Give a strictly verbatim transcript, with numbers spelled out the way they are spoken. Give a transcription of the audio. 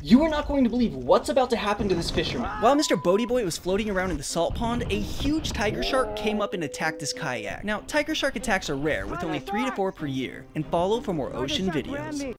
You are not going to believe what's about to happen to this fisherman. While Mister Bodie Boy was floating around in the salt pond, a huge tiger shark came up and attacked his kayak. Now, tiger shark attacks are rare, with only three to four per year, and follow for more ocean videos.